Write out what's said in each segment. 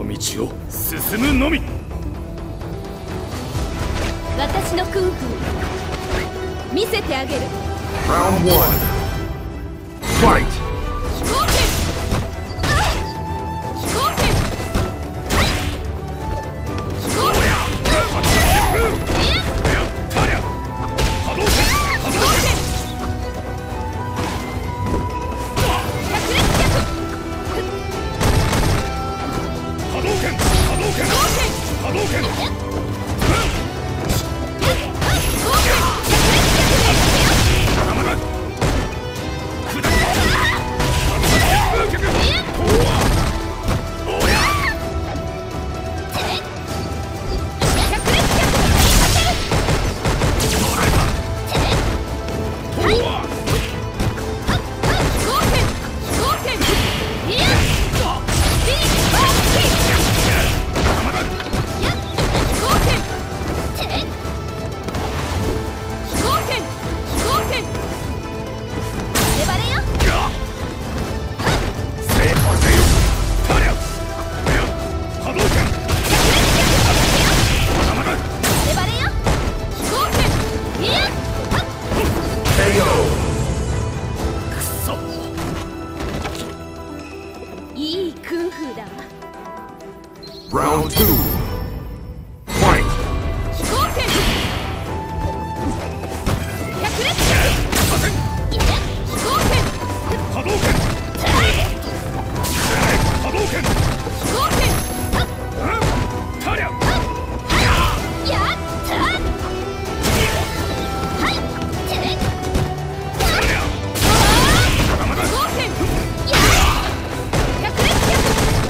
道を進むのみ。 私のクンフー見せてあげる。 Round 1 Fight! 飛行剣、飛行剣、飛行剣、波動拳、波動拳、百裂脚、 波動拳、波動拳、波動拳。 いいクンフーだわ。 Round 2 Fight! 飛行剣、百裂脚、飛行剣、 波動拳、波動拳、 飛行剣、 タリャ、 やったはい、てれ、 タリャ、 飛行剣、や百裂脚、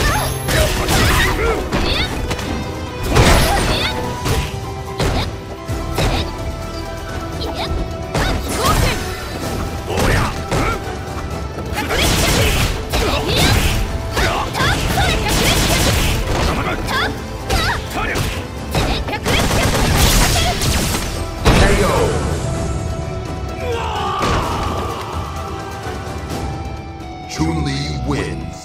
Chun-Li wins.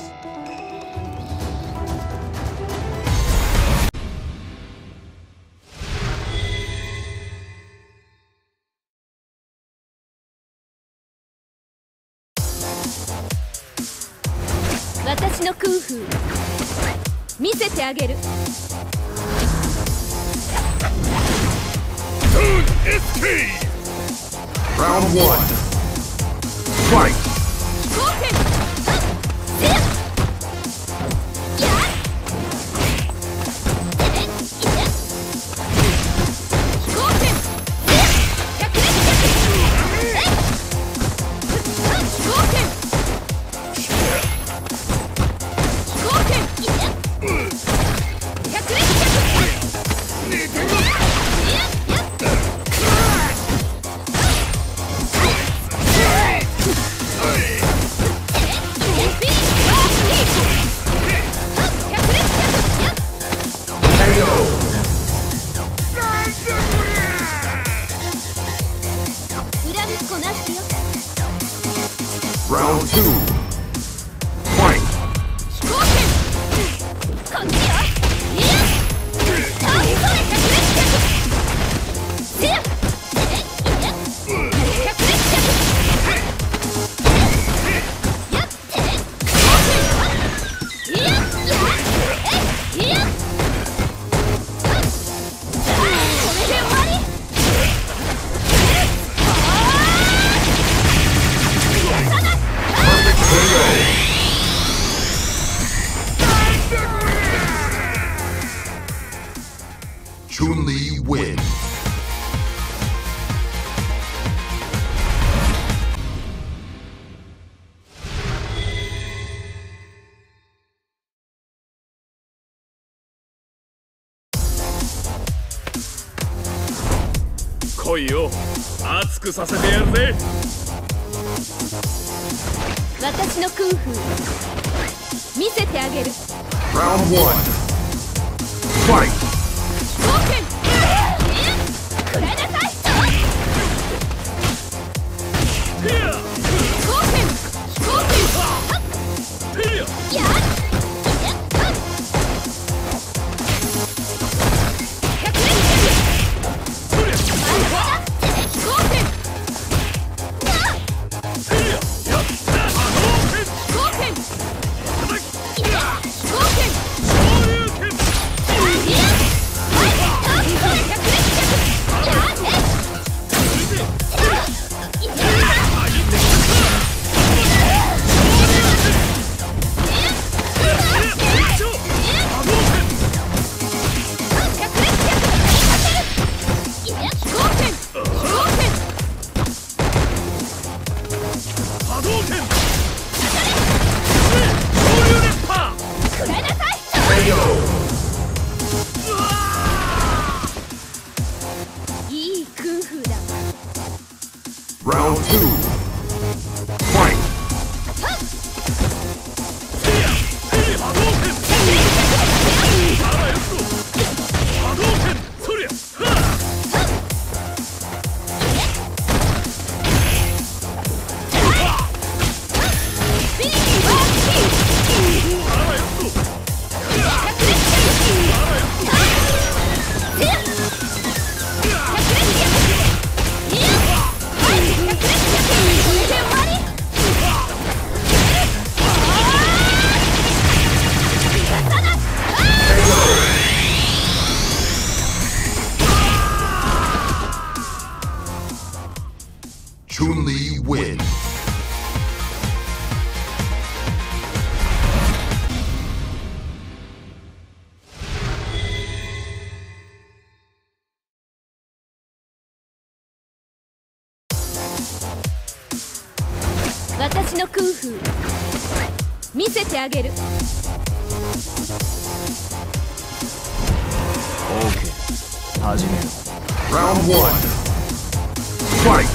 私のクンフー見せてあげる。 Round 1 Fight! 飛行剣、せや、やっ、てれ、いや、飛行剣、せや、百裂脚、えい、飛行剣、飛行剣、いや、百裂脚、恨みっこなしよ。 Round 2 Fight! 飛行剣、こっちよ、いや、あ、それ、百裂脚、せや、てれ、いや、百裂脚、やっ、てれ、飛行剣、いや、や、えい、いや、これで終わり。 Chun-Li wins. 来いよ、熱くさせてやるぜ。 私のクンフー見せてあげる。 Round 1 Fight! 飛行剣、くらいなさい。飛行剣、飛行剣、やっ、 Round 2. Fight. Chun-Li win. 私のクンフー見せてあげる。 OK、始めよう。 Round 1. Fight.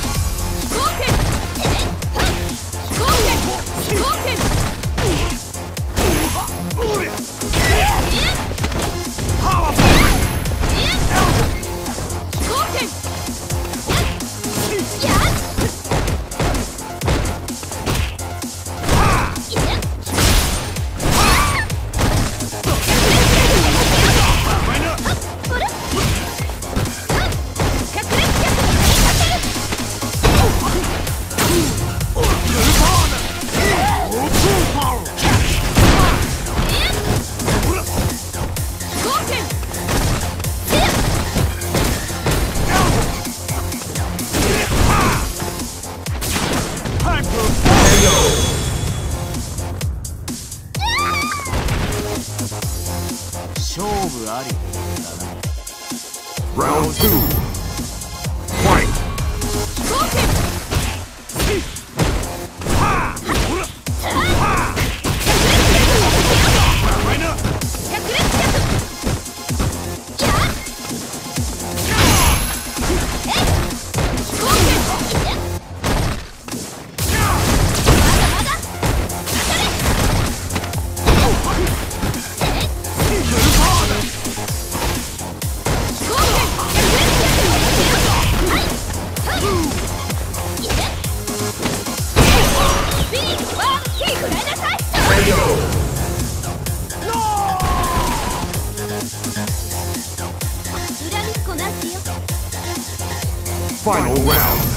勝負ありだな。 Round 2. Fight. 恨みっこなしよ。 Final round.